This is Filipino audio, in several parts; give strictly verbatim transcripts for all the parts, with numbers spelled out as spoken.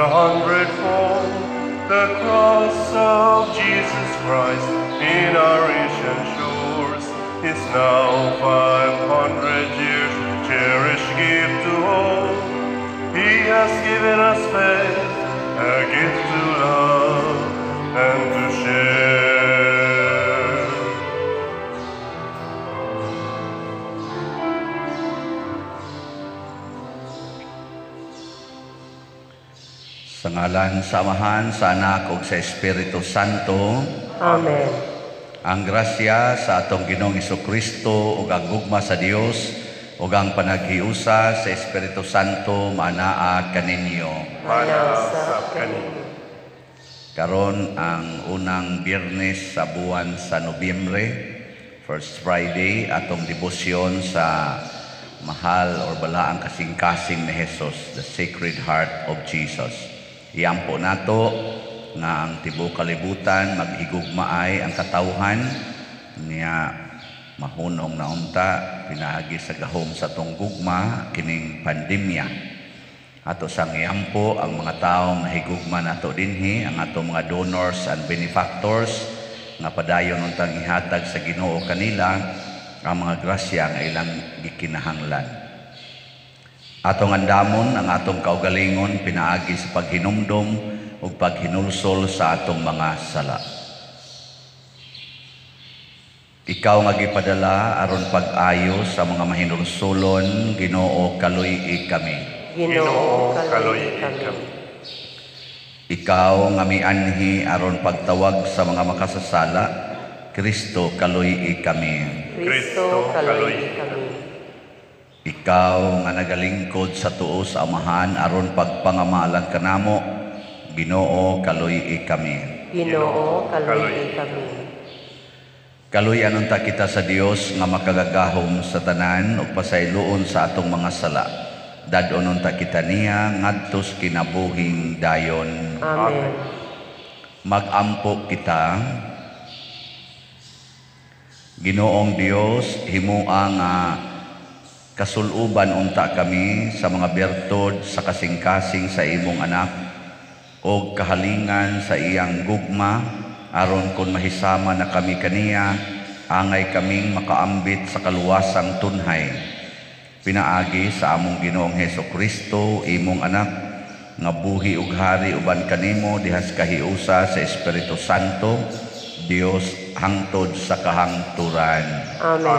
a hundredfold. The cross of Jesus Christ in our ancient shores is now five hundred years cherished gift to hold. He has given us faith, a gift to love and to share. Sa ngalan sa Amahan, sa Anak ug sa Espiritu Santo. Amen. Ang grasya sa atong Ginoong Jesucristo ug ang gugma sa Dios ug ang panaghiusa sa Espiritu Santo manaa kaninyo. Manasa kaninyo. Karon ang unang Biyernes sa buwan sa Nobyembre, First Friday, atong debosyon sa mahal or balaang kasing-kasing ni Jesus, the Sacred Heart of Jesus. Iyampo nato nga ang tibuok kalibutan maghigugmaay ang katawhan niya mahunong na unta pinaagi sa gahom sa tong gugma kining pandemya. Ato sang iyampo ang mga taong nahigugma nato dinhi, ang ato mga donors and benefactors nga padayon untang ihatag sa Ginoo kanila ang mga grasya nga ilang gikinahanglan. Atong andamon ang atong kaugalingon pinaagi sa paghinumdom ug paghinulsol sa atong mga sala. Ikaw nga gipadala aron pag-ayo sa mga mahinulsolon, Ginoo kaluy-i kami. Ginoo kaluy-i kami. Ikaw nga mianhi aron pagtawag sa mga makasasala, Kristo kaluy-i kami. Kristo kaluy-i kami. Ikaw nga nagalingkod sa tuo sa Amahan aron pagpangamalan kanamo, Ginoo kaluy-i kami. Ginoo kaluy-i kami. Kaluy anon ta kita sa Dios nga makagagahom sa tanan ug pasayloon sa atong mga sala. Dadonon ta kita niya ngadtos kinabuhing dayon. Amen. Magampo kita. Ginoong Dios, himuang nga kasuluban unta kami sa mga bertod sa kasing-kasing sa imong anak o kahalingan sa iyang gugma aron kun mahisama na kami kaniya angay kaming makaambit sa kaluwasang tunhay. Pinaagi sa among Ginoong Hesukristo imong anak nga buhi ug hari uban kanimo dihas kahiusa sa Espiritu Santo, Dios hangtod sa kahangturan. Amen.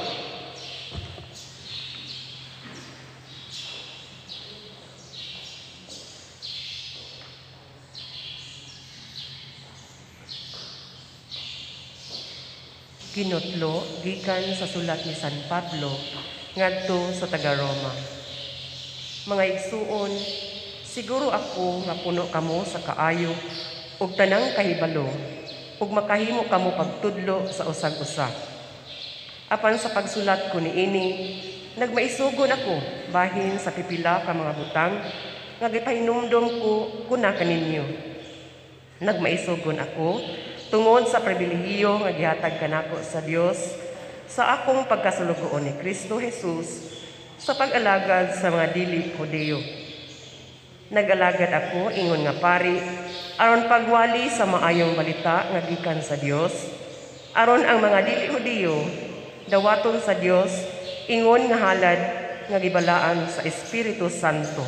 Kinutlo gikan sa sulat ni San Pablo ngadto sa taga Roma. Mga igsuon, siguro ako nga puno kamo sa kaayo ug tanang kahibalo ug makahimo kamo pagtudlo sa usag-usa. Apan sa pagsulat ko niini, nagmaisugon ako bahin sa pipila ka mga butang nga gipahinumdom ko kuna kaninyo. Nagmaisugon ako tungod sa pribilehiyo nga gihatag kanako sa Dios sa akong pagkasulugoon ni Kristo Jesus sa pag-alagad sa mga dili Hudiyo. Nag-alagad ako ingon nga pari aron pagwali sa maayong balita nga gikan sa Dios aron ang mga dili Hudiyo dawaton sa Dios ingon nga halad nga gibalaan sa Espiritu Santo.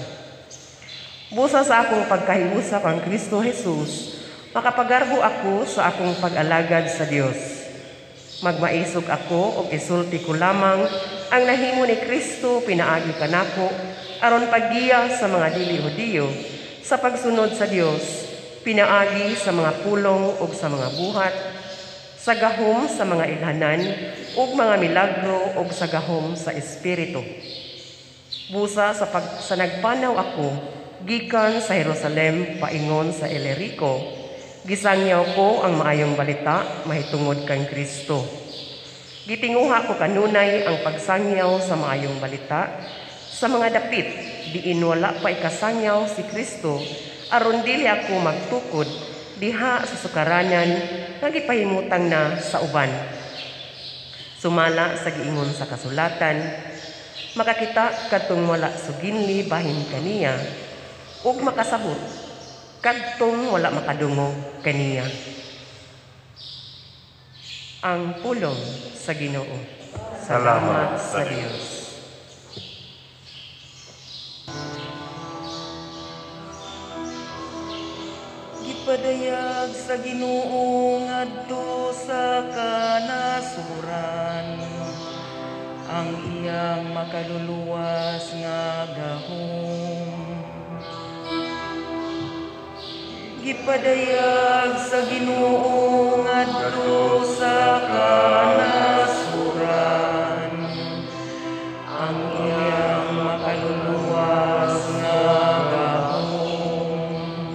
Busa sa akong pagkahiusa kang Kristo Jesus, makapagarbo ako sa akong pag-alagad sa Dios. Magmaisog ako og isulti ko lamang ang nahimo ni Kristo pinaagi kanako aron paggiya sa mga dili Hudiyo sa pagsunod sa Dios, pinaagi sa mga pulong ug sa mga buhat, sa gahom sa mga ilhanan ug mga milagro ug sa gahom sa Espiritu. Busa sa pag sa nagpanaw ako gikan sa Jerusalem paingon sa Ilirico, gisangyaw ko ang maayong balita mahitungod kang Kristo. Gitinguha ko kanunay ang pagsangyaw sa maayong balita sa mga dapit diin wala pa ikasangyaw si Kristo aron dili ako magtukod diha sa sukaranan nga gipahimutang na sa uban. Sumala sa giingon sa kasulatan, makakita kadtong wala suginli bahin kaniya ug makasabot kadtong wala makadungog kaniya. Ang pulong sa Ginoo. Salamat sa Dios. Gipadayag sa Ginoo ngadto sa kanasuran, ang iyang makaluluwas nga gahom. Gipadayag sa Ginoo ngadto sa kanasuran, ang iyang makaluluwas nga gahom.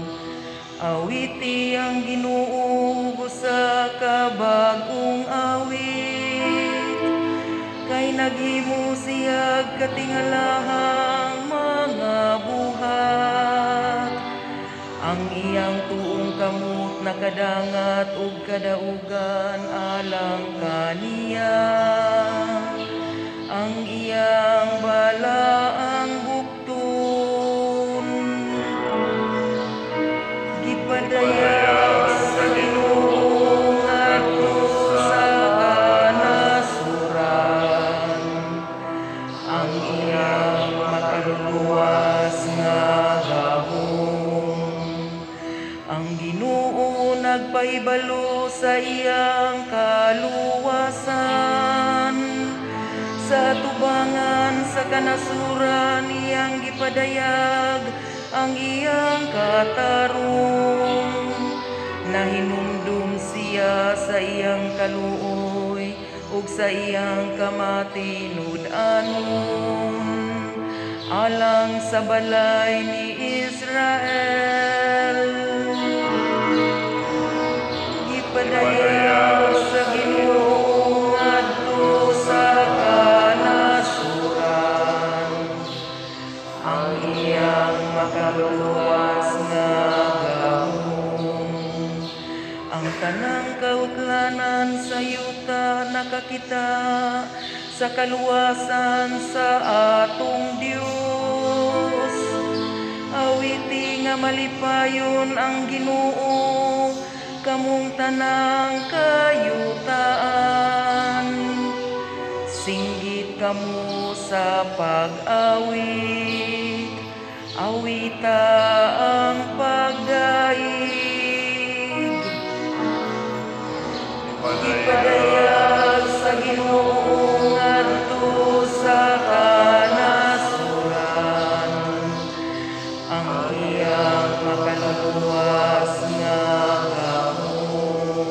Awiti ang Ginoo sa kabagong awit, kay naghimo siya katingalahang mga buhat. Ang iyang tuong kamot nakadangat ug kadaugan alang kaniya, ang iyang balaang bukton. Gipadayag sa Ginoo ngadto sa kanasuran, ang iyang makaluluwas nga gahom. Ang Ginoo nagpahibalo sa iyang kaluwasan, sa tubangan sa kanasuran iyang gipadayag ang iyang katarong. Nahinumdum siya sa iyang kaluoy ug sa iyang kamatinud-anon, alang sa balay ni Israel. Gipadayag sa Ginoo ngadto sa kanasuran, ang iyang makaluluwas nga gahom. Ang tanang kauklanan sa yuta nakakita sa kaluwasan sa atong Dios. Awiti nga malipayon ang Ginoo kamong tanang kayutaan. Singgit kamo sa pag-awit, awita ang pagdaig. Ipadayag sa Ginoo ngadto sa kanasuran, ang iyang makaluluwas nga gahom.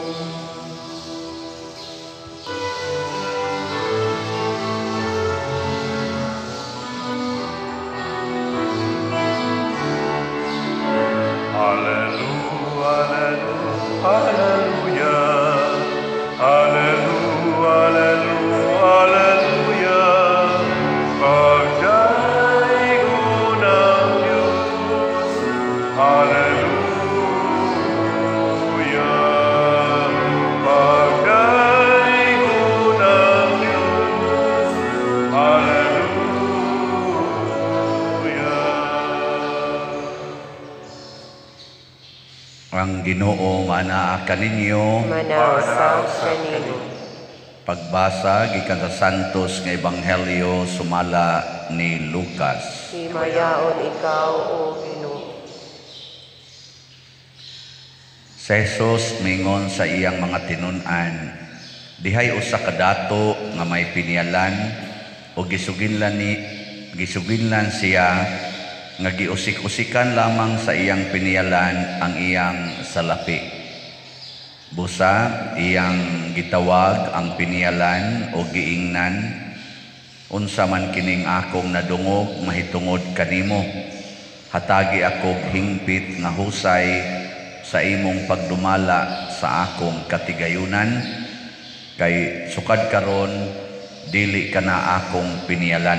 Hallelujah, hallelujah, hallelujah, hallelujah, hallelujah. Pagdaigo ng Diyos, hallelujah. Pagdaigo ng Diyos, hallelujah. Ang Ginoo manaa kaninyo. Manasa kanino. Pagbasa gikan sa Santos nga Ebanghelyo sumala ni Lucas. Himayaon ikaw, O Ginoo. Si Jesus mingon sa iyang mga tinun-an, dihay usa ka dato nga may pinialan o gisuginlan ni gisuginlan siya nga giusik-usikan lamang sa iyang pinialan ang iyang salapi. Busa iyang gitawag ang pinialan o giingnan, unsa man kining akong nadungog mahitungod kanimo, hatagi akog hingpit nga husay sa imong pagdumala sa akong katigayunan, kay sukad karon dili kana akong pinialan.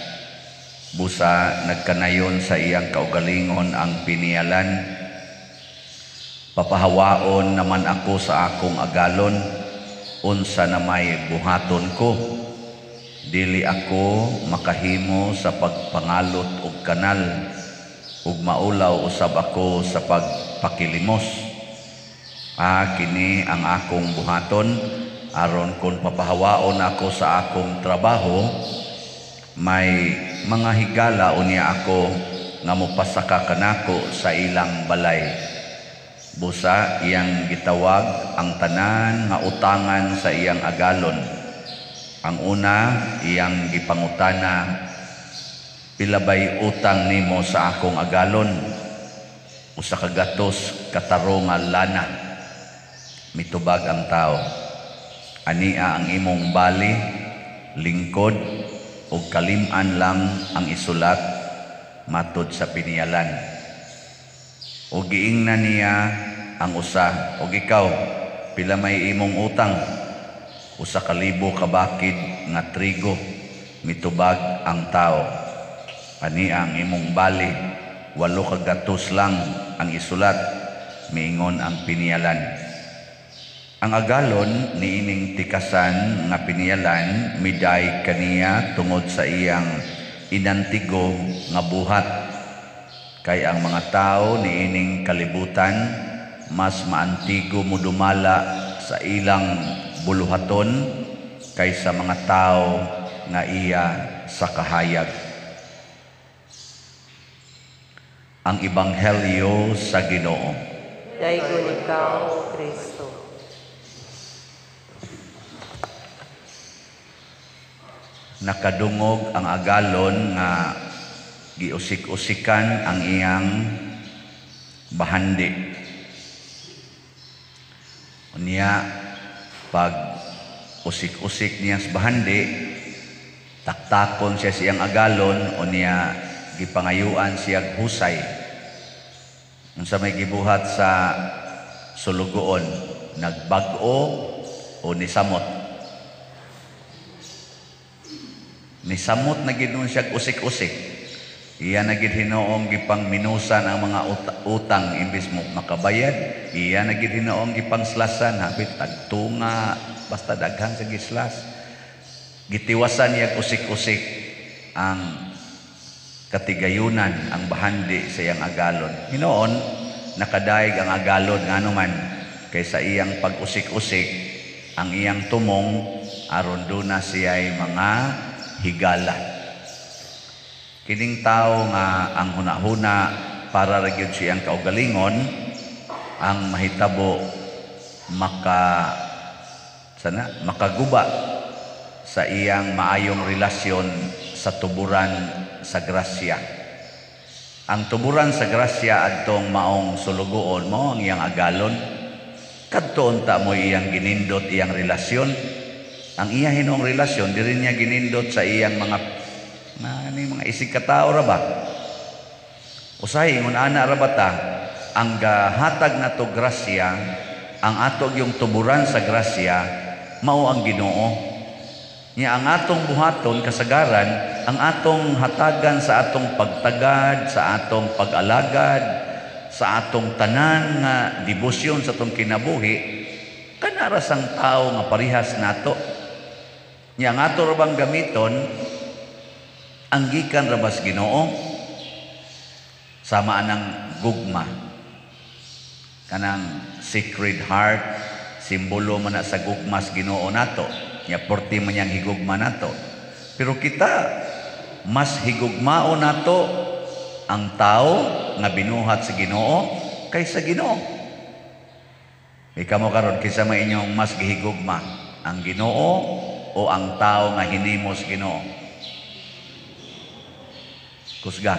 Busa nagkanayon sa iyang kaugalingon ang pinialan, papahawaon naman ako sa akong agalon, unsa na may buhaton ko. Dili ako makahimo sa pagpangalot og kanal, ug maulaw usab ako sa pagpakilimos. Ah, kini ang akong buhaton aron kung papahawaon ako sa akong trabaho, may mga higala unya ako nga mopasaka kanako sa ilang balay. Busa iyang gitawag ang tanan nga utangan sa iyang agalon. Ang una, iyang gipangutana, pila bay utang nimo sa akong agalon? Usa ka gatos kataro nga lana. Mitubag ang tao, ania ang imong bali, lingkod ug kalim-an lang ang isulat matud sa piniyalan. O giingna niya ang usa, o ikaw, pila may imong utang? Usa ka libo ka bakid nga trigo. Mitubag ang tao, ani ang imong bali, walo ka gatos lang ang isulat, miingon ang piniyalan. Ang agalon niining tikasan nga piniyalan miday kaniya tungod sa iyang inantigo nga buhat. Kay ang mga tao niining kalibutan mas maantigo mudumala sa ilang buluhaton kaysa mga tao nga iya sa kahayag. Ang Ebanghelyo sa Ginoo. Daygon ikaw, Kristo. Nakadungog ang agalon nga giusik-usikan ang iyang bahandi. Unya pag usik-usik niya sa bahandi, taktakon siya siyang agalon, unya gipangayuan siya husay. Unsa may gibuhat sa sulugoon, nagbag-o o nisamot. Nisamot na gid nun siya usik-usik. Iya na gid hinoong gipang minusan ang mga utang imbis mo makabayad. Iya na gid hinoong gipang slasan hapit tagtunga basta daghan sa gislas. Gitiwasan niya usik-usik ang katigayunan, ang bahandi sa iyang agalon. Hinoon nakadaig ang agalon ngano man kaysa iyang pag-usik-usik ang iyang tumong aron duna siya'y mga higala. Kining tao nga ang hunahuna para ra gyud siyang kaugalingon ang mahitabo maka sana makaguba sa iyang maayong relasyon sa tuburan sa grasya. Ang tuburan sa grasya adtong maong sulugoon mo ang iyang agalon. Kadto unta mo iyang ginindot iyang relasyon. Ang iya hinong relasyon diri niya ginindot sa iyang mga na ni mga isig katao ra ba. Usahay ingon ana ra bata ang gahatag nato grasya, ang atog yung tuburan sa grasya mao ang Ginoo. Nya ang atong buhaton kasagaran, ang atong hatagan sa atong pagtagad, sa atong pag-alagad, sa atong tanan nga debosyon sa atong kinabuhi, kanara sang tao nga parihas nato. Nya ang ato ra bang gamiton ang gikan ra bas Ginoo sama anang gugma, kanang Sacred Heart, simbolo man na sa gugmas Ginoo nato. Nya porti man yang higugma nato. Pero kita mas higugmao nato ang tao nga binuhat sa Ginoo kaysa Ginoo. Ikaw mo karon kinsa may inyong mas gihigugma, ang Ginoo o ang tao nga hinimos Ginoo? Kusga.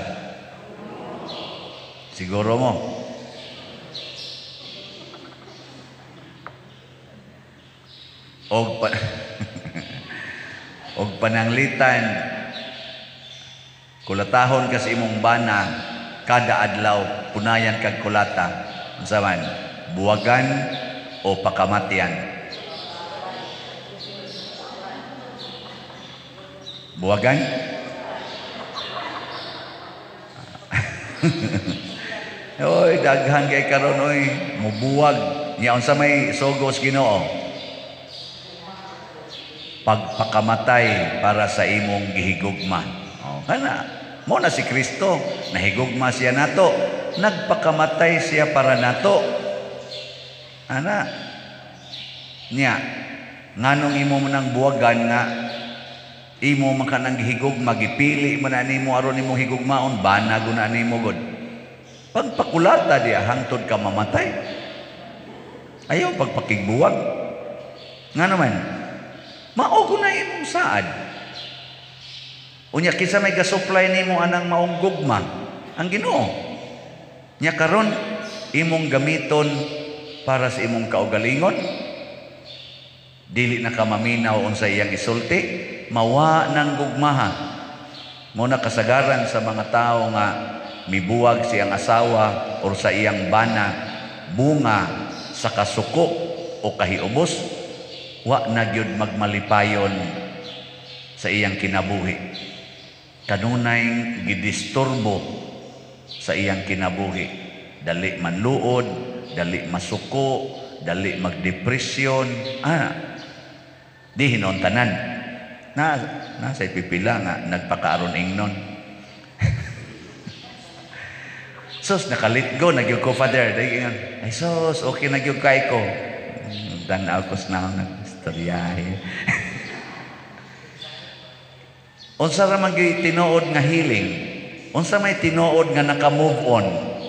Siguro mo. Og pa og pananglitan kulatahon ka sa imong bana kada adlaw punayan kag kulata. Unsa man? Buwagan o pakamatyan? Buwagan? Oy, daghan kay karon oy, mubuwag. Nya unsa may sugos Ginoo? Pagpakamatay para sa imong gihigugma. Oh, kana Mo na si Kristo, nahigugma siya nato, nagpakamatay siya para nato. Ana, niya, nganong imo mo nang buwagan nga, imo man ka nang gihigugma, gipili mo na nimo aron nimo higugmaon, banag na nimo god. Pagpakulata diya, hangtod ka mamatay. Ayaw pagpakigbuwag. Nga naman, maogo na imong saad. Unya kisa may gasupply nimo anang maong gugma, ang Ginoo. Nya karon imong gamiton para sa imong kaugalingon. Dili na ka maminaw unsa iyang isulti, mawa ng gugmaha. Mo na kasagaran sa mga tao nga mibuwag siyang asawa o sa iyang bana bunga sa kasuko o kahiubos, wa na gyud magmalipayon sa iyang kinabuhi. Kanunay gidisturbo sa iyang kinabuhi. Dali manluod, dali masuko, dali magdepresyon. Ah, di hinon tanan. Na, na sa pipila nga nagpakaaron ingnon. Sus, nakalit go, nagyug ko, Father. Ay, sus, okay, nagyug kay ko. Tanaw ko na akong nag-istoryahe. Unsa ra man gyud tinuod nga healing? Unsa may tinuod nga naka-move on?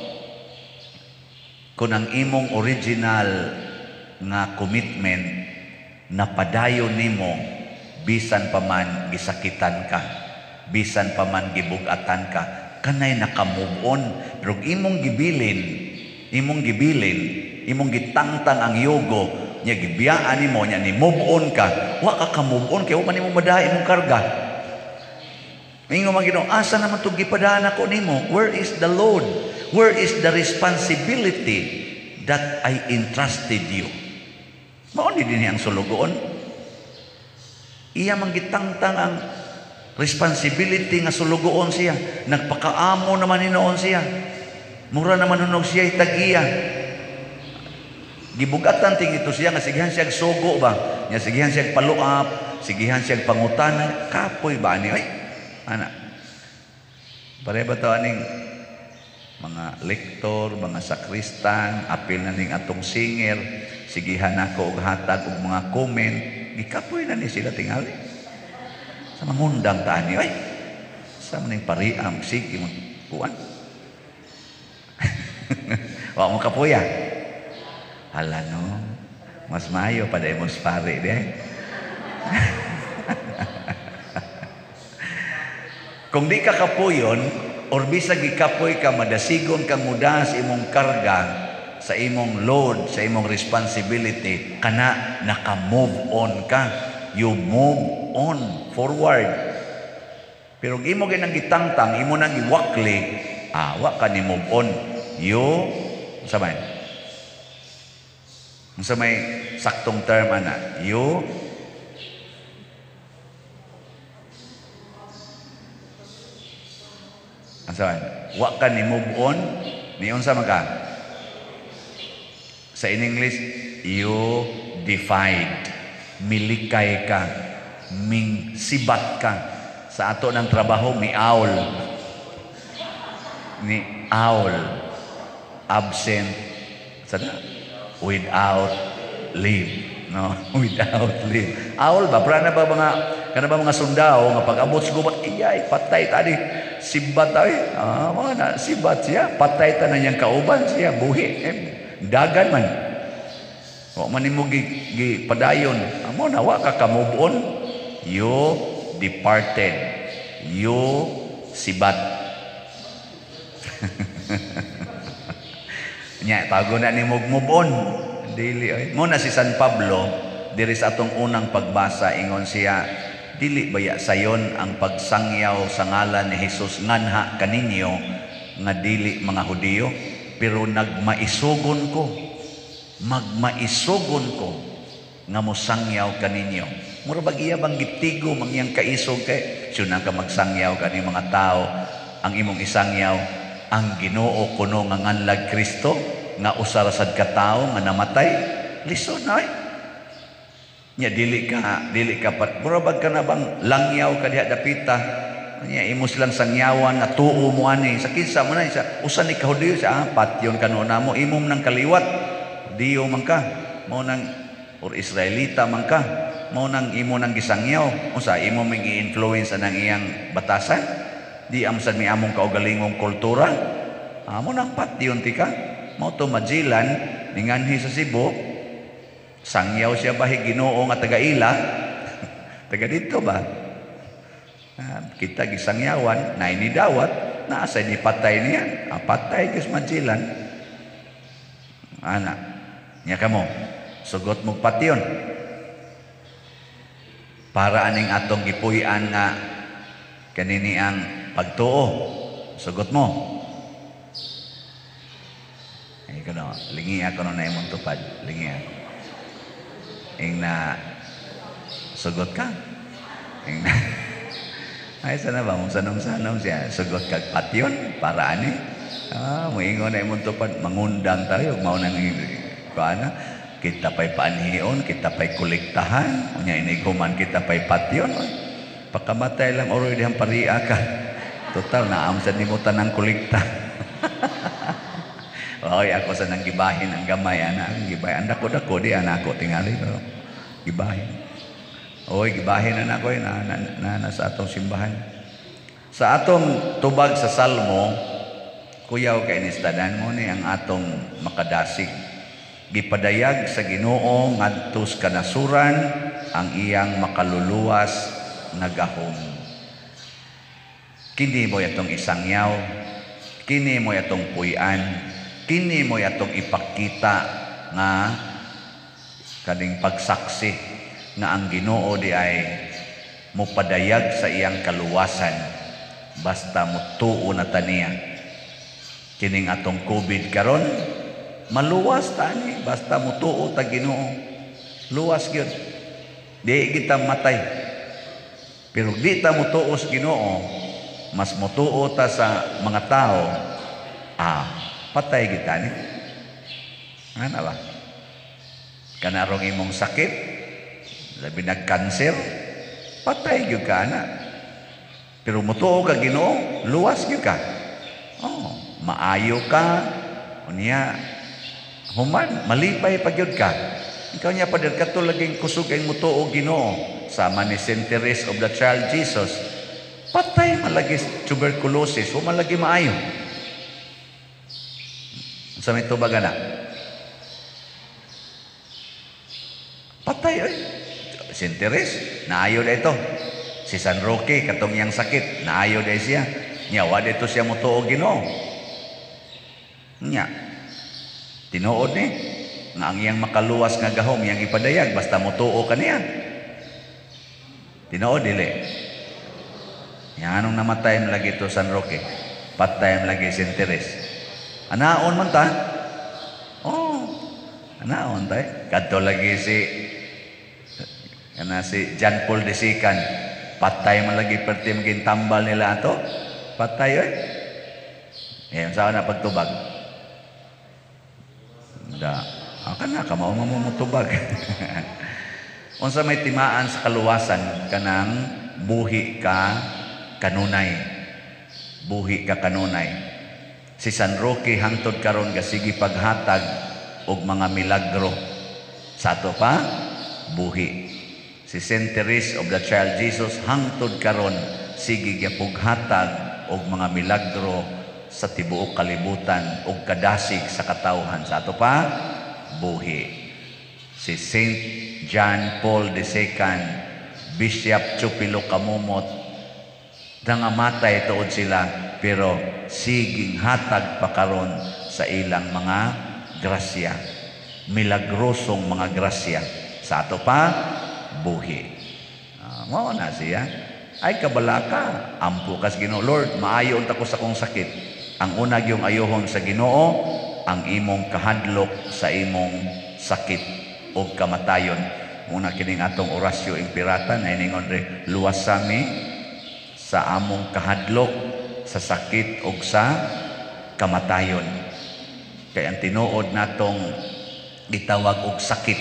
Kung ang imong original nga commitment napadayon nimo, bisan pa man gisakitan ka, bisan pa man gibugatan ka, kanay naka-move on. Pero imong gibilin, imong gibilin, imong gitangtang ang yogo, nya gibiyaan nimo, nya ni move on ka, wa ka ka-move on, kaya wa man nimo madaha imong karga. Mingo magino, asa naman ito gipadaan ako nimo? Where is the load? Where is the responsibility that I entrusted you? Mauni din ang sulugoon. Iya manggitangtang ang responsibility nga sulugoon siya. Nagpakaamo naman hinoon siya. Mura naman hunog siya itagiya. Gibugatan ting ito siya nga sigihan siya sugo ba? Nga sigihan siya paluap, sigihan siya pangutanan, kapoy ba ni? Ay, ana. Pare ba to aning mga lektor, mga sakristan, apil na ning atong singer, sigihan ako og hatag og mga comment, gikapoy na ni sila tingali. Sa mangundang taan ni, ay, sa maning pariam, sige mo, kuwan. Wa mo kapuya. Hala no, mas mayo pada imong pare di. Kung di ka kapuyon, or bisag gikapoy ka, madasigon kang muda sa imong karga, sa imong load, sa imong responsibility, kana naka-move on ka. You move on forward. Pero imo ginang gitangtang, imo nang giwakli, ah, wa ka ni move on. You, sabay, sa may saktong term ana, you asawan, wa ka ni move on, ni unsa man ka? Sa in English, you defied, milikay ka, ming sibat ka. Sa ato ng trabaho, mi aul, ni aul, absent, sana, without leave, no, without leave. Aul ba? Para na ba mga, kana ba mga sundao, nga pag-abot sa gubat, iyay, patay tadi, sibat tayo, ah, mga na, sibat siya, patay ta na niyang kauban siya, buhi, eh, dagan man. Wa man nimo gi padayon, amo na wa ka ka-move on. You departed. You sibat. Nya tago na nimo move on. Dili ay. Mo na si San Pablo diri sa atong unang pagbasa ingon siya, dili baya sayon ang pagsangyaw sa ngalan ni Hesus nganha kaninyo nga dili mga Hudiyo, pero nagmaisugon ko, magmaisugon ko nga mosangyaw kaninyo. Mura bagiya bang gitigo mangyang kaisog kay suna ka magsangyaw kani mga tao ang imong isangyaw ang Ginoo kuno nga nganlag Kristo nga usara sad ka tawo nga namatay lison ay nya dili ka dili ka pat mura bag ka na bang langyaw ka diha dapita nya imo silang sangyawan nga tuo mo ani sa kinsa man sa usan ni kahudiyo sa apat yon kanuna mo imom nang kaliwat diyo man ka mo nang or Israelita man ka mo nang imo nang gisangyaw usa imo ming i-influence anang iyang batasan di amsad mi among kaugalingong kultura amo nang pat diyon ti ka mo to majilan ninganhi sa Cebu sangyaw siya ba Ginoo nga taga-ila taga dito ba ah, kita gisangyawan na inidawat na asa ni patay niya ah, patay kis majilan ana nya kamo sugot mo patyon para aning atong gipuy-an nga kanini ang pagtuo sugot mo ay kuno lingi ako na imong tupad lingi ako ing na sugot ka ing na ay sana ba mong sanong-sanong siya sugot kag patyon para ani ah moingon na imong tupad mangundang tayo mao nang paana kita pa'y paanhion kita pa'y kolektahan unya iniguman kita pa'y patyon pagkamatay lang oroy dihang paria ka total na amsad nimo tanang kolekta oy ako sa nang gibahin ang gamay ana ang gibahin anda ko dako di anak ko tingali pero gibahin oy gibahin anak ko na, na, na, na sa atong simbahan sa atong tubag sa salmo kuyaw kay inistadan mo ni ang atong makadasig gipadayag sa Ginoo ngadto sa kanasuran ang iyang makaluluwas nga gahom kini mo yatong isangyaw kini mo yatong puy-an kini mo yatong ipakita nga kaning pagsaksi nga ang Ginoo di ay mopadayag sa iyang kaluwasan basta mutuo na taniya kining atong COVID karon maluwas tani basta mutuo ta Ginoo luwas gyud di kita matay pero di ta mutuo sa Ginoo mas mutuo ta sa mga tao ah patay kita ni ana ba kanarong imong sakit labi nag cancer patay gyud ka ana pero mutuo ka Ginoo luwas gyud ka oh maayo ka unya human malipay pagyud ka ikaw niya pader kato laging kusog ang mutuo Ginoo sama ni Saint Teresa of the Child Jesus patay malagi tuberculosis o malagi maayo sa may tubag na patay oy Saint Teresa naayo na ito si San Roque katong iyang sakit naayo na siya niya wa dito siya mutuo Ginoo niya tinuod ni nga ang iyang makaluwas nga gahom iyang ipadayag basta mutuo kaniya tinuod dili yan anong namatay mo lagi to San Roque patay mo lagi Saint Teresa anaon man ta oh anaon ta kadto lagi si kana si John Paul the Second patay man lagi perti maging tambal nila ato patay oy eh sa na pagtubag da akan na ka mao mamutubag unsa may timaan sa kaluwasan kanang buhi ka kanunay buhi ka kanunay si San Roque hangtod karon gasigi paghatag og mga milagro sa ato pa buhi si Saint Teresa of the Child Jesus hangtod karon sige gyapughatag og mga milagro sa tibuok kalibutan ug kadasig sa katawhan sa ato pa buhi si Saint John Paul the Second Bishop Chupilo Kamumot nangamatay tuod sila pero siging hatag pa karon sa ilang mga grasya milagrosong mga grasya sa ato pa buhi uh, mao na siya ay kabalaka ampo kas Ginoo Lord maayo unta ko sa kong sakit ang una gyung ayohon sa Ginoo ang imong kahadlok sa imong sakit o kamatayon muna kining atong orasyo ing pirata na iningon re luwas sami sa among kahadlok sa sakit o sa kamatayon kay ang tinuod natong gitawag og sakit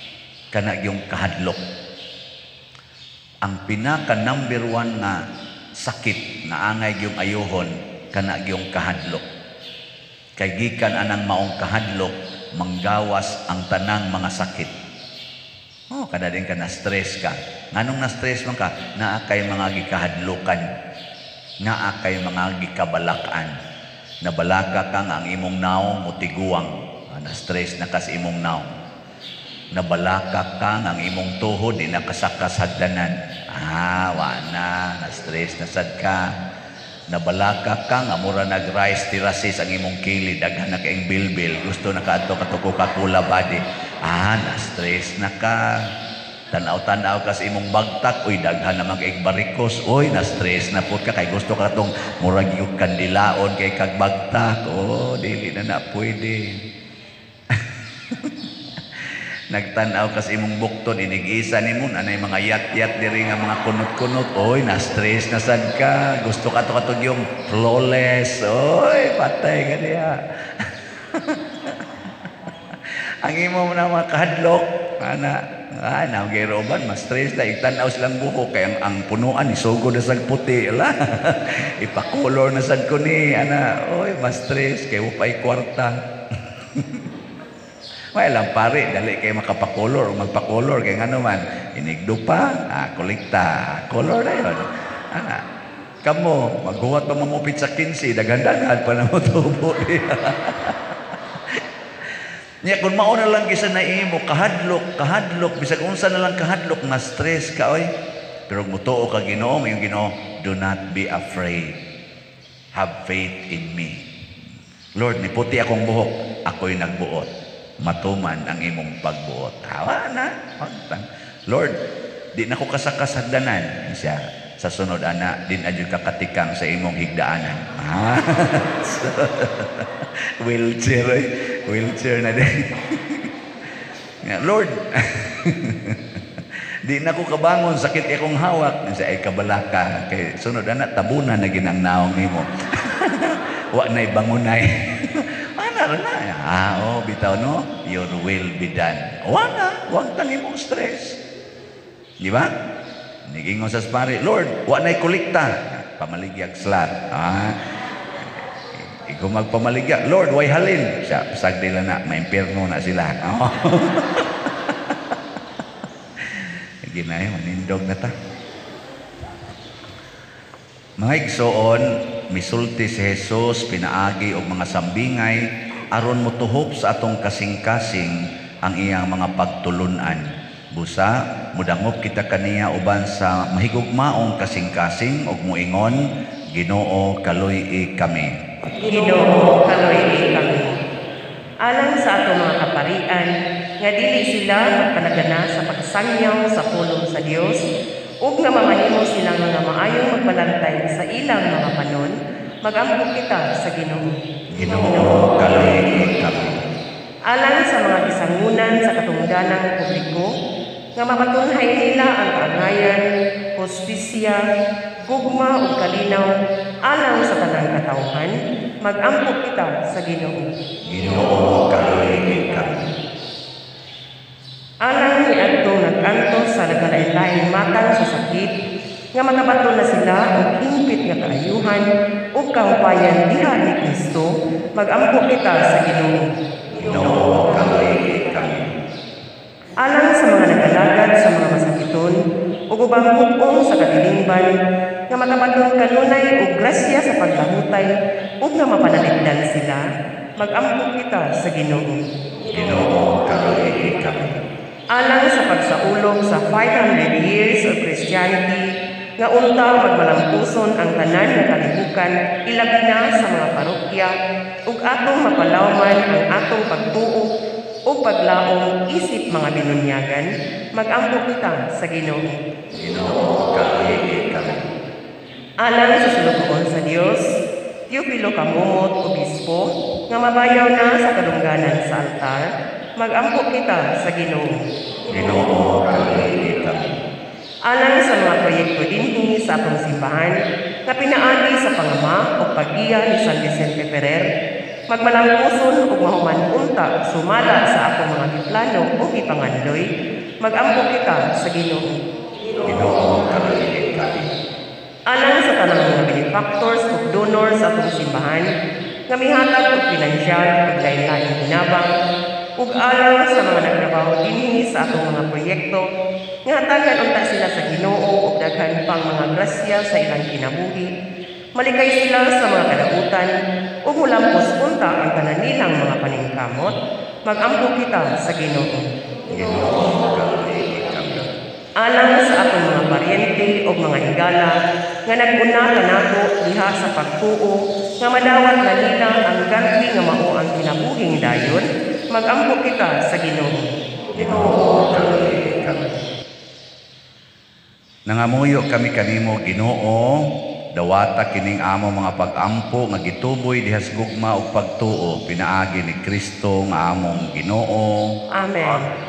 kana yung kahadlok ang pinaka number one nga sakit na angay gyung ayuhon kana gyung kahadlok. Kay gikan anang maong kahadlok manggawas ang tanang mga sakit. Oh, kada din ka na stress ka. Nganong na stress man ka? Naa kay mga gikahadlukan. Naa kay mga gikabalakan. Nabalaka ka nga ang imong naong mutiguang. Ah, na stress na kas imong naong. Nabalaka ka nga ang imong tuhod di nakasakas hagdanan. Ah, wana, na stress na sad ka. Nabalaka ka nga mura nag-rise tirasis ang imong kilid, daghan na kaing bilbil, gusto na ka ato kato Coca-Cola body. Ah, na-stress na ka. Tanaw-tanaw ka sa imong bagtak, uy, daghan naman kaing barikos, uy, na-stress na po ka, kay gusto ka itong murag yung kandilaon kay kag bagtak. Oh, dili na na pwede. Nagtanaw ka sa imong bukton, inigisa ni mo, anay mga yat-yat diri nga mga kunot-kunot, oy, na-stress na sad ka, gusto ka to katog yung flawless, oy, patay ka diya. Ang imo mo na mga kahadlok, ana, ah, nagayroban, ma-stress na, itanaw silang buhok, kaya ang, ang punuan, isugo na sad puti, ala, ipakolor na sad ko ni, ana, oy, ma-stress, kaya upay kwarta. May lang pare, dali kayo makapakolor o magpakolor, kaya nga naman, inigdo pa, ah, kolekta, color na yun. Ana, kamo, maghuwat pa mamupit sa kinsi, dagan-dagan pa na mo tubo. Niya, kung mauna lang kisa na imo, kahadlok, kahadlok, bisag unsa na lang kahadlok, na stress ka, oy. Pero mutuo ka Ginoo, yung Ginoo, do not be afraid. Have faith in me. Lord, niputi akong buhok, ako'y nagbuot. Matuman ang imong pagbuot. Hawa na. Lord, di na ko kasakas hagdanan. Siya, sa sunod, ana, din adyo kakatikang sa imong higdaanan. Ah, wheelchair, eh. Wheelchair na din. Lord, di na ko kabangon, sakit akong hawak. Siya, ay kabalaka. Kay sunod, ana, tabunan na ginang naong nimo. Wa na'y bangunay. Ano na? Ah, oh, bitaw no? Your will be done. Wa na, huwag tangi mong stress. Di ba? Nigingon sa pare, Lord, wa na'y kolekta. Pamaligyag slot. Ah, ikaw magpamaligya. Lord, way halin. Siya, pasag nila na, may impyerno na sila. Oh. Ginay, manindog na ta. Mga igsoon, misulti si Jesus, pinaagi og mga sambingay, aron motuhop sa atong kasing-kasing ang iyang mga pagtulunan. Busa, mudangop kita kaniya uban sa mahigugmaong kasing-kasing og muingon, Ginoo kaluy-i kami. Ginoo kaluy-i kami. Alang sa atong mga kaparian, nga dili sila magpanagana sa pagsangyaw sa pulong sa Dios, ug nga mamahimo silang mga maayong magbalantay sa ilang mga panon, mag-ambok kita sa Ginoo. Ginoo kaluy-i kami. Alang sa mga gisangunan sa katungdanang publiko, nga mapatunhay nila ang kaangayan, hostisya, gugma ug kalinaw, alang sa tanang katawhan, mag-ambok kita sa Ginoo. Ginoo kaluy-i kami. Alang ni adtong nag-antos sa nagkalain-laing matang sa sakit, nga magabato na sila og hingpit nga kaayuhan ug kahupayan diha ni Kristo, mag-ambok kita sa Ginoo. Ginoo kaluy-i kami. Alang sa mga nagalagad sa mga masakiton ug ubang hukong sa katilingban, nga magabaton kanunay og grasya sa paglahutay ug nga mapanaligdan sila, mag-ambok kita sa Ginoo. Ginoo kaluy-i kami. Alang sa pagsaulog sa five hundred years of Christianity, nga unta magmalampuson ang tanan nga kalibukan, ilabi na sa mga parokya, ug atong mapalawman ang atong pagtuo o paglaong isip mga binunyagan, mag-ambok kita sa Ginoo. Ginoo kaluy-i kami. Alang sa sulugoon sa Dios, Teofilo Kamumot, Obispo, nga mabayaw na sa kadungganan sa altar, mag-ambok kita sa Ginoo. Ginoo kaluy-i kami. Alang sa mga proyekto dinhi sa atong simbahan, nga pinaagi sa pangama o pag-iya ni San Vicente Ferrer, magmalampuson ug mahuman unta sumala sa atong mga giplano o gipangandoy, mag-ambok kita sa Ginoo. Ginoo kaluy-i kami. Alang sa tanang mga benefactors ug donors sa atong simbahan, nga mihatag og pinansyal ug lain-laing hinabang, ug alang sa mga nagtrabaho dinhi sa atong mga proyekto, nga hatagan unta sila sa Ginoo ug daghan pang mga grasya sa ilang kinabuhi. Malikay sila sa mga kadagutan ug mulampos unta ang tanan nilang mga paningkamot. Mag-ampo kita sa Ginoo. Ginoo kami kami. Alang sa atong mga paryente o mga higala nga nag-una kanato diha sa pagtuo nga madawat na nila ang ganti nga mao ang kinabuhing dayon, mag-ampo kita sa Ginoo. Ginoo kami kami. Nangamuyo kami kanimo Ginoo, dawata kining amo mga pag-ampo nga gituboy diha sa gugma ug pagtuo pinaagi ni Kristo nga among Ginoo. Amen.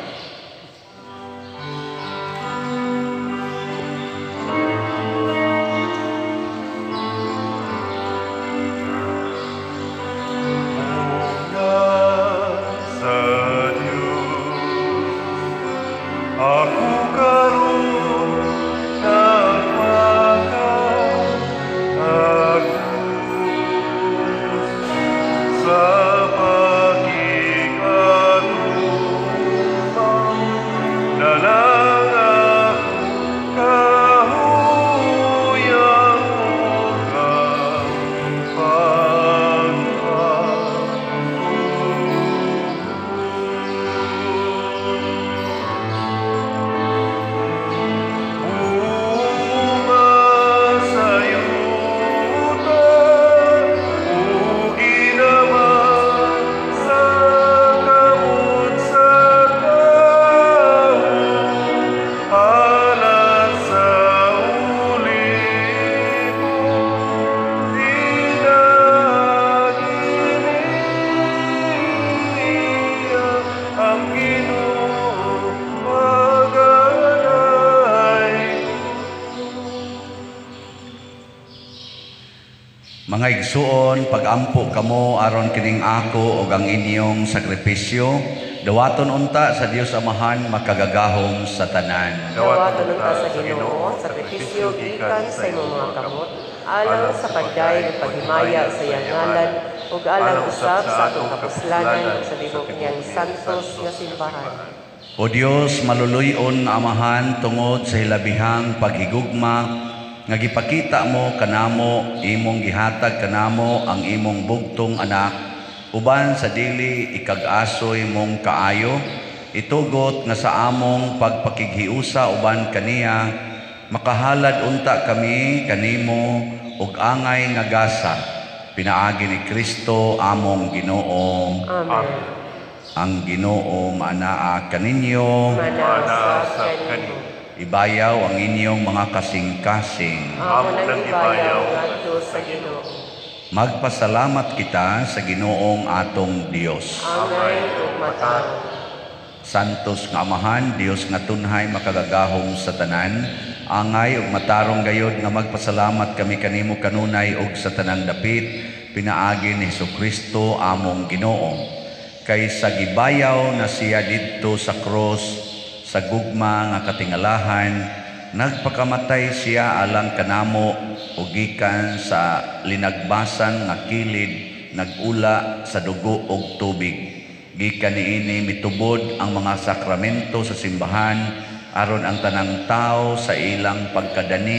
Mga igsuon, pag-ampo kamo aron kining ako ug ang inyong sakripisyo, dawaton unta sa Dios Amahan makagagahom sa tanan. Dawaton unta sa Ginoo sakripisyo gikan sa imong mga kamot, alang sa pagdayeg ug paghimaya sa iyang ngalan ug alang usab sa atong kapuslanan ug sa dibok niyang santos nga simbahan. O Dios, maluluyon Amahan tungod sa hilabihang paghigugma nga gipakita mo kanamo, imong gihatag kanamo ang imong bugtong anak, uban sa dili ikag-asoy mong kaayo, itugot nga sa among pagpakighiusa uban kaniya, makahalad unta kami kanimo ug angay nga gasa, pinaagi ni Kristo among Ginoo. Amen. Ang Ginoo manaa kaninyo, Manasa sa kanimo. ibayaw ang inyong mga kasing-kasing. Amo nang ibayaw ngadto sa Ginoo. Magpasalamat kita sa Ginoong atong Dios. Angay ug matarong. Santos nga Amahan, Dios nga tunhay makagagahom sa tanan, angay ug matarong gayod nga magpasalamat kami kanimo kanunay ug sa tanan dapit, pinaagi ni Hesukristo among Ginoo. Kay sa gibayaw na siya didto sa cross, sa gugma nga katingalahan, nagpakamatay siya alang kanamo ug gikan sa linagbasan nga kilid nagula sa dugo ug tubig. Gikan niini mitubod ang mga sakramento sa simbahan aron ang tanang tao sa ilang pagkadani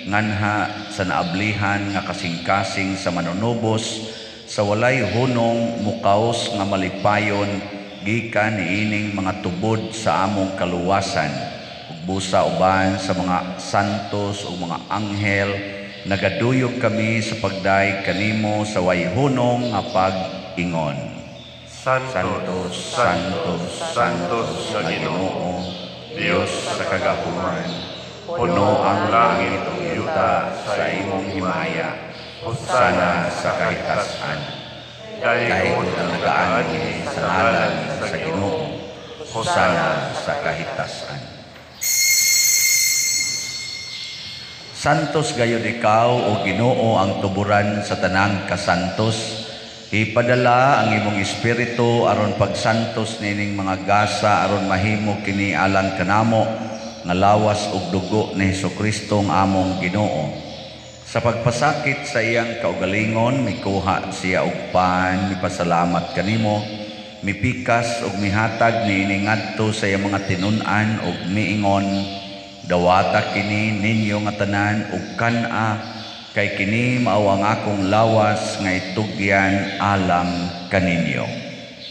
nganha sa naablihan nga kasing-kasing sa manunubos sa walay hunong mukaos nga malipayon gikan niining mga tubod sa among kaluwasan ug busa uban sa mga santos ug mga anghel, nagaduyog kami sa pagdaig kanimo sa wayhunong nga pag-ingon. Santos, Santos, Santos sa Ginoo, Dios sa kagahuman, puno ang langit ug yuta sa imong himaya, husana sa kahitasan. Dahil ang nagaani sa ngalan sa Ginoo, hosana sa kahitasan. Santos gayud ikaw o Ginoo ang tuburan sa tanang kasantos. Ipadala ang imong espiritu aron pagsantos nining mga gasa aron mahimo kini alang kanamo nga lawas ug dugo ni Hesukristo ang among Ginoo. Sa pagpasakit sa iyang kaugalingon, mikuha siya og pan, mipasalamat kanimo, mipikas og mihatag niini ngadto sa iyang mga tinun-an og miingon, dawata kini ninyo nga tanan ug kan-a, kay kini mao ang akong lawas nga itugyan alang kaninyo.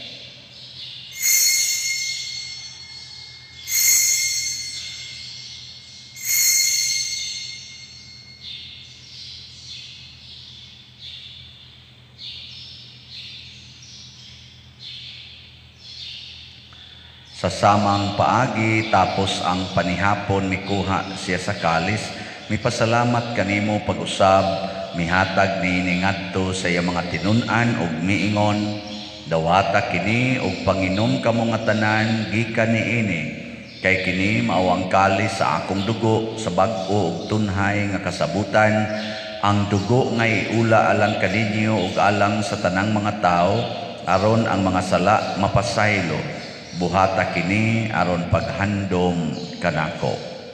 Sa samang paagi tapos ang panihapon mikuha siya sa kalis, mipasalamat kanimo pag-usab, mihatag niini ngadto sa iya mga tinun-an ug miingon, dawata kini ug panginom kamo nga tanan gikan niini, kay kini mao ang kalis sa akong dugo sa bag-o ug tunhay nga kasabutan, ang dugo nga iula alang kaninyo ug alang sa tanang mga tao aron ang mga sala mapasaylo. Buhata kini aron paghandom kanako.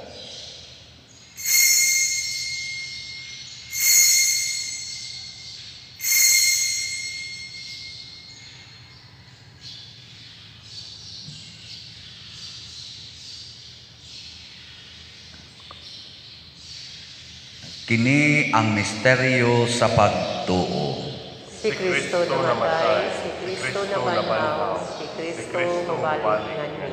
Kini ang misteryo sa pagtuo. Si Kristo namatay, si Kristo nabanhaw, si Kristo mabalik ngayon.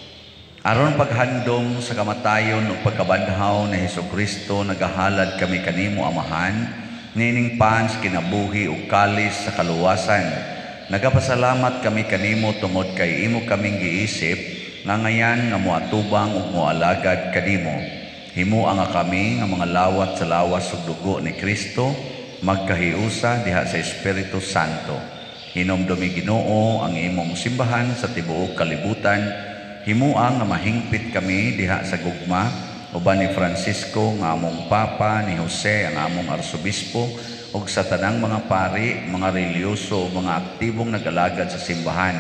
Aron paghandom sa kamatayon ug pagkabanhaw ni Hesukristo, nagahalad kami kanimo Amahan, nining pan sa kinabuhi ug kalis sa kaluwasan. Nagapasalamat kami kanimo tungod kay imo kaming giisip nga ngayan nga moatubang ug moalagad kanimo. Himo nga kami nga mga lawat sa lawas ug dugo ni Kristo, magkahiusa diha sa Espiritu Santo. Hinomdomi Ginoo ang imong simbahan sa tibuok kalibutan. Himuang nga mahingpit kami diha sa gugma uban ni Francisco nga among Papa, ni Jose ang among Arsobispo ug sa tanang mga pari, mga reliyoso ug mga aktibong nag-alagad sa simbahan.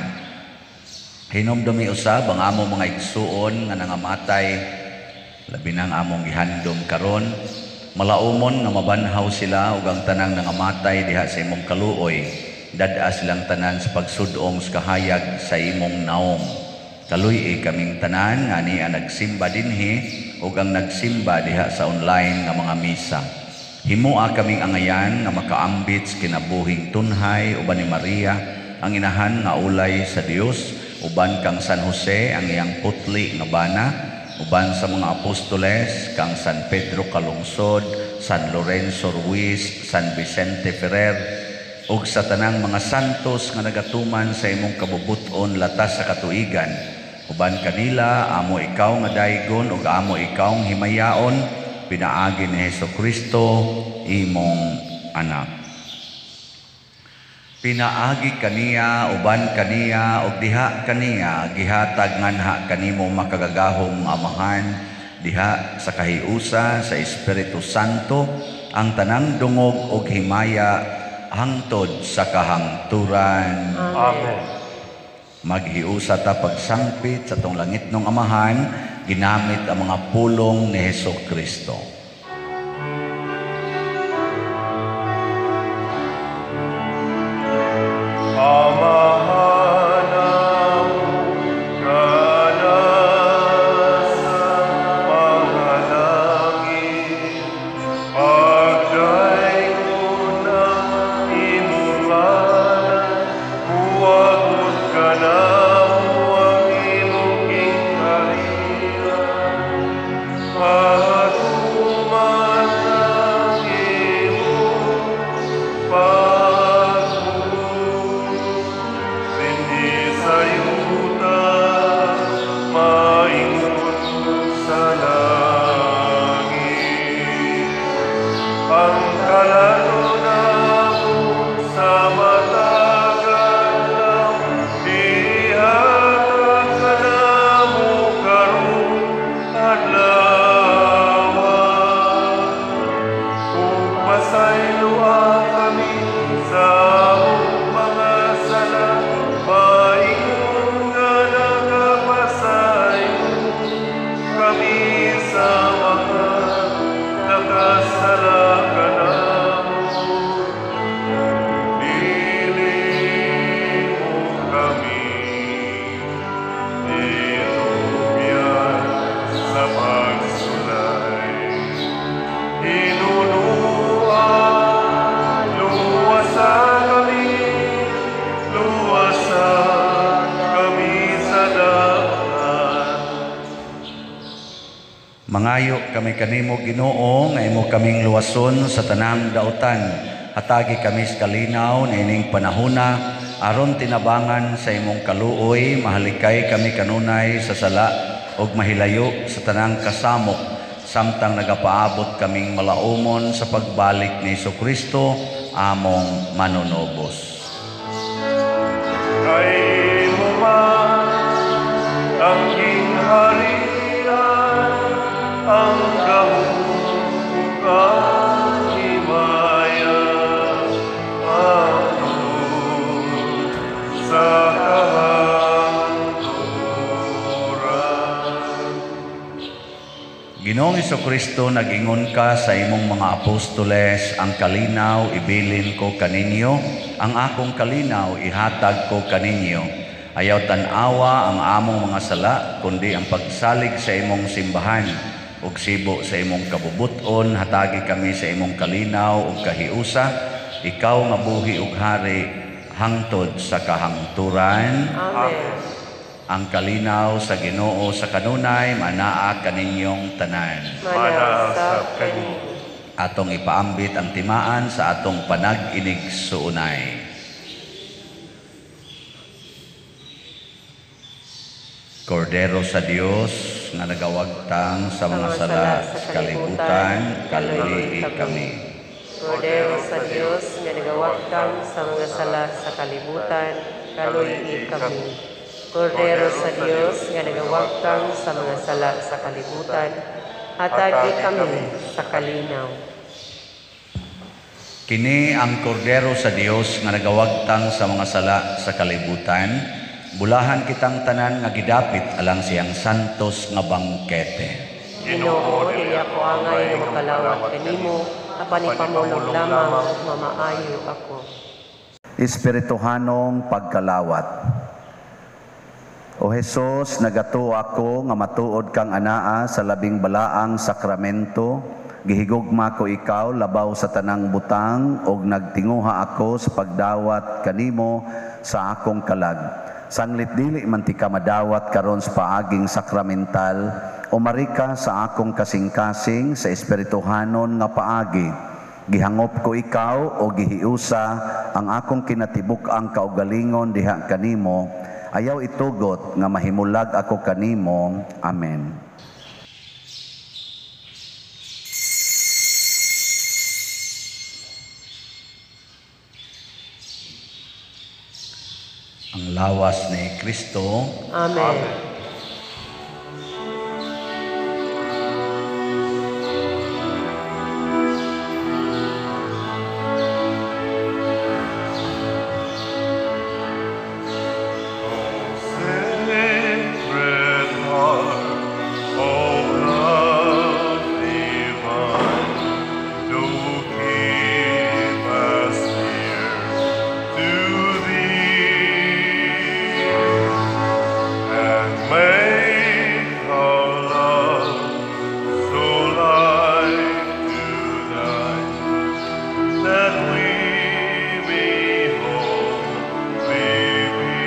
Hinomdomi usab ang among mga igsuon nga nangamatay, labi na ang among gihandom karon. Malaumon nga mabanhaw sila ug ang tanang nangamatay diha sa imong kaluoy. Dad-a silang tanan sa pagsudong sa kahayag sa imong naong. Kaluy-i kaming tanan nga niya nagsimba dinhi ug ang nagsimba diha sa online nga mga misa. Himoa kaming angayan nga makaambit sa kinabuhing tunhay uban ni Maria, ang inahan nga ulay sa Dios, uban kang San Jose ang iyang putli nga bana, uban sa mga apostoles kang San Pedro Kalungsod, San Lorenzo Ruiz, San Vicente Ferrer, ug sa tanang mga santos nga nagatuman sa imong kabubuton latas sa katuigan. Uban kanila amo ikaw nga daygon ug amo ikaw nga himayaon, pinaagi ni Hesukristo imong anak. Pinaagi kaniya, uban kaniya, ug diha kaniya, gihatag nganha kanimo makagagahong Amahan, diha sa kahiusa sa Espiritu Santo, ang tanang dungog ug himaya hangtod sa kahangturan. Amen. Maghiusa ta pagsangpit sa tong langit nung Amahan, ginamit ang mga pulong ni Hesukristo. Aku Mangayo kami kanimo Ginoo nga imo kaming luwason sa tanang dautan. Hatagi kami sa kalinaw na ining panahona aron tinabangan sa imong kaluoy, mahalikay kami kanunay sa sala ug mahilayo sa tanang kasamok samtang nagapaabot kaming malaumon sa pagbalik ni Jesucristo among manunobos. Kay mo man ang gingharian, ang kahukuman, himaya, ang Diyos sa kahangturan. Ginoong Jesucristo, nag-ingon ka sa imong mga apostoles, ang kalinaw ibilin ko kaninyo, ang akong kalinaw ihatag ko kaninyo. Ayaw tan-awa ang among mga sala, kundi ang pagsalig sa imong simbahan, ug sibo sa imong kabubuton, hatagi kami sa imong kalinaw ug kahiusa, ikaw nga buhi ug hari hangtod sa kahangturan. Amen. Ang kalinaw sa Ginoo sa kanunay manaa kaninyong tanan. Manasap kani. Atong ipaambit ang timaan sa atong panag-inig suunay. Kordero sa Dios nga nagawagtang sa mga sala sa kalibutan, kalili kami. Kordero sa Dios nga nagawagtang sa mga sala sa kalibutan, kaluy kami. Kordero sa Dios nga nagawagtang sa mga sala sa kalibutan, hatagi kami sa kalinaw. Kini ang kordero sa Dios nga nagawagtang sa mga sala sa kalibutan, bulahan kitang tanan nga gidapit alang siyang santos nga bangkete. Ginoo, dili ako angay nga makalawat kanimo, apan ipamulong lamang mamaayo ako. Espirituhanong pagkalawat. O Jesus, nagato ako nga matuod kang anaa sa labing balaang sakramento, gihigugma ko ikaw labaw sa tanang butang, og nagtinguha ako sa pagdawat kanimo sa akong kalag. Sanglit dili man ti ka madawat karon sa paaging sakramental, o marika sa akong kasing-kasing sa espirituhanon nga paagi. Gihangop ko ikaw o gihiusa ang akong kinatibuk ang kaugalingon diha kanimo, ayaw itugot nga mahimulag ako kanimo. Amen. Ang lawas ni Kristo. Amen. Sacred heart of love divine, do keep us near to Thee, and make our love so like to Thine, that we may wholly be.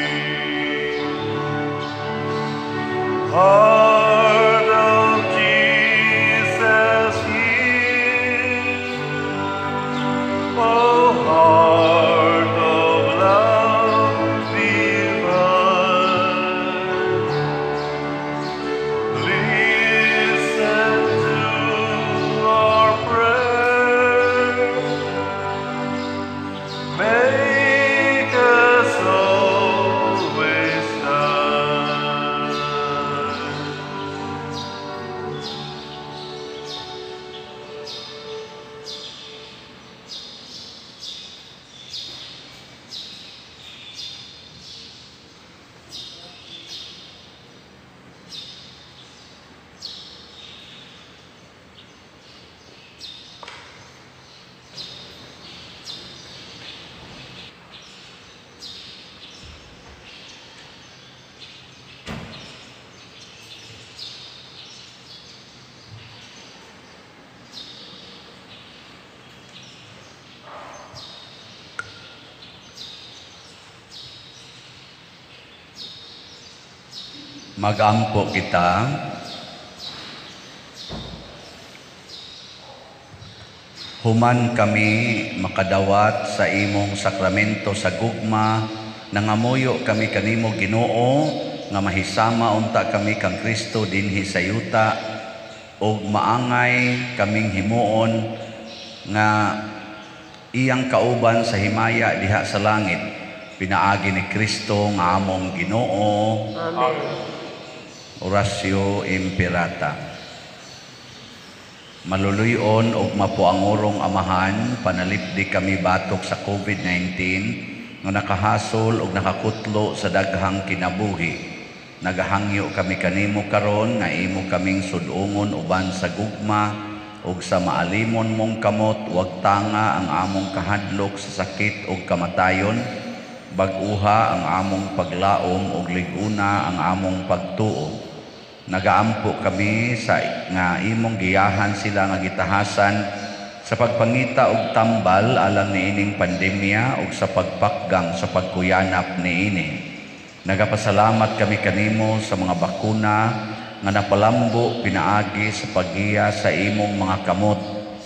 Heart of Jesus, hear. Oh, heart of love divine, listen to our prayer. Make us always thine. Magampo kita. Human kami makadawat sa imong sakramento sa gugma, nangamuyo kami kanimo Ginoo, nga mahisama unta kami kang Kristo dinhi sa yuta, ug maangay kaming himuon nga iyang kauban sa himaya diha sa langit, pinaagi ni Kristo nga among Ginoo. Amen. Orasyo Imperata. Maluluyon og mapuangorong amahan, panalipdi kami batok sa COVID nineteen nga nakahasol og nakakutlo sa daghang kinabuhi. Nagahangyo kami kanimo karon nga imo kaming sudungon uban sa gugma ug sa maalimon mong kamot, wag tanga ang among kahadlok sa sakit ug kamatayon, bag-uha ang among paglaom ug liguna ang among pagtuo. Nagaampo kami sa nga imong giyahan sila nga gitahasan sa pagpangita og tambal alang niining pandemya ug sa pagpakgang sa pagkuyanap niini. Nagapasalamat kami kanimo sa mga bakuna nga napalambo pinaagi sa paggiya sa imong mga kamot.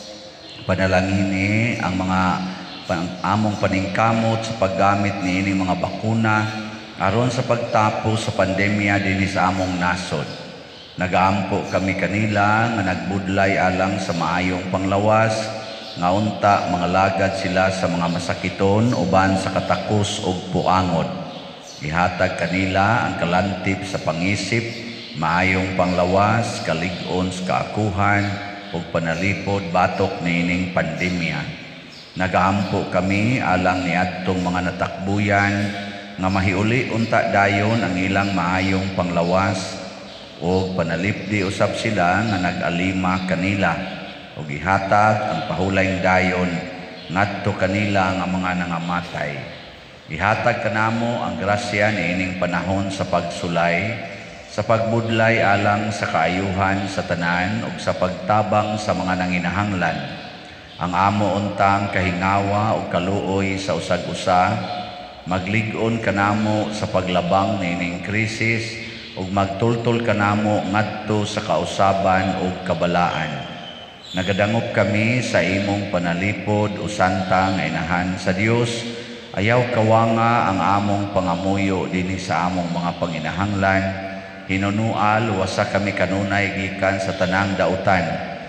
Panalangini ang mga pang, among paningkamot sa paggamit niining mga bakuna aron sa pagtapos sa pandemya dinhi sa among nasod. Nagaampo kami kanila nga nagbudlay alang sa maayong panglawas, nga unta mga lagad sila sa mga masakiton uban sa katakos ug puangod. Ihatag kanila ang kalantip sa pangisip, maayong panglawas, kalig-on sa kaakuhan ug panalipod batok niining pandemya. Nagaampo kami alang niadtong mga natakbuyan nga mahiuli unta dayon ang ilang maayong panglawas o panalipdi usab sila nga nag-alima kanila o gihatag ang pahulayng dayon ngadto kanila nga mga nangamatay. Ihatag kanamo ang grasya niining panahon sa pagsulay, sa pagbudlay alang sa kaayuhan sa tanan ug sa pagtabang sa mga nanginahanglan. Ang amo untang kahingawa ug kaluoy sa usag-usa, maglig-on kanamo sa paglabang niining krisis ug magtultol kanamo ngadto sa kausaban ug kabalaan. Nagadangop kami sa imong panalipod o santa nga inahan sa Dios. Ayaw kawanga ang among pangamuyo dinhi sa among mga panginahanglan. Hinunual wasa kami kanunay gikan sa tanang dautan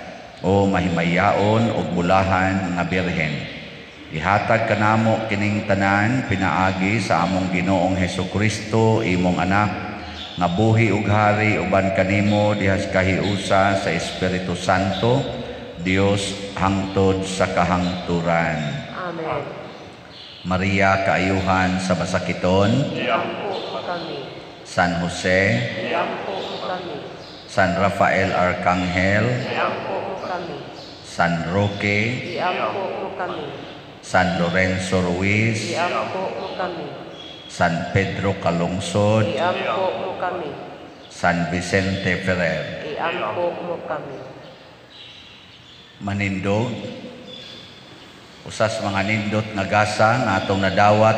o mahimayaon ug bulahan nga birhen. Ihatag kanamo kining tanan pinaagi sa among Ginoong Hesukristo, imong anak, nga buhi ug hari uban kanimo diha sa kahiusa sa Espiritu Santo, Dios hangtod sa kahangturan. Amen. Maria kaayuhan sa masakiton, Iampo mo kami. San Jose, Iampo mo kami. San Rafael Arcangel, Iampo mo kami. San Roque, Iampo mo kami. San Lorenzo Ruiz, Iampo mo kami. San Pedro Calungsod, Iampo mo kami. San Vicente Ferrer. Iampo mo kami. Manindog, usas mga nindot nga gasa nga atong nadawat,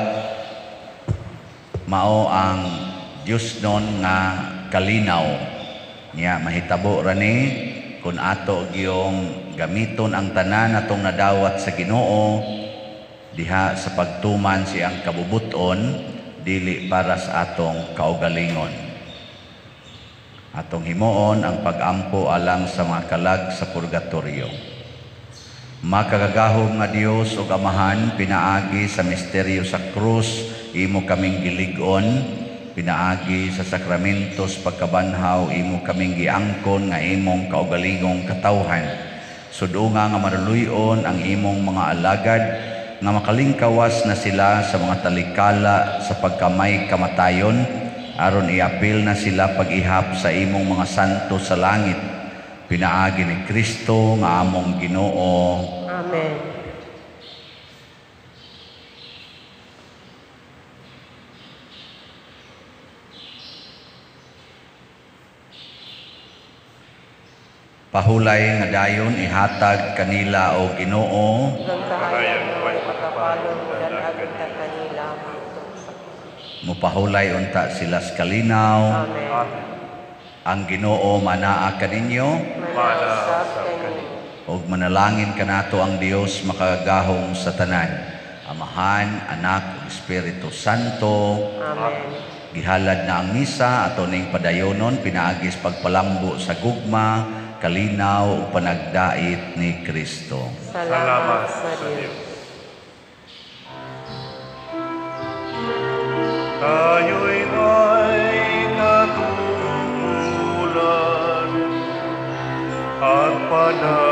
mao ang Diyos nun nga kalinaw. Nya mahitabo rani kung ato giyong gamiton ang tanan atong nadawat sa Ginoo diha sa pagtuman siyang kabubuton, dili para sa atong kaugalingon. Atong himuon ang pag-ampo alang sa mga kalag sa purgatorio. Makagagahom nga Dios ug Amahan, pinaagi sa misteryo sa krus, imo kaming gilig-on, pinaagi sa sakramentos pagkabanhaw, imo kaming giangkon nga imong kaugalingong katawhan. Sudunga nga maruluyon ang imong mga alagad, nga makalingkawas na sila sa mga talikala sa pagkamay kamatayon, aron iapil na sila pag-ihap sa imong mga santo sa langit. Pinaagi ni Kristo nga among Ginoo. Amen. Pahulay nga dayon ihatag kanila o Ginoo. Ilang kahayang naway makapalong dan agad ka kanila. Mupahulay unta sila sa kalinaw. Amen. Ang Ginoo manaa kaninyo. Manasap kanyo. ug manalangin kanato ang Dios makagahom sa tanan, Amahan, Anak ug Espiritu Santo. Amen. Gihalad na ang misa ato ning padayonon pinaagis pagpalambo sa gugma, kalinaw ug panagdait ni Kristo. Salamat sa Diyos. Tayo'y ay katungkulan at panahon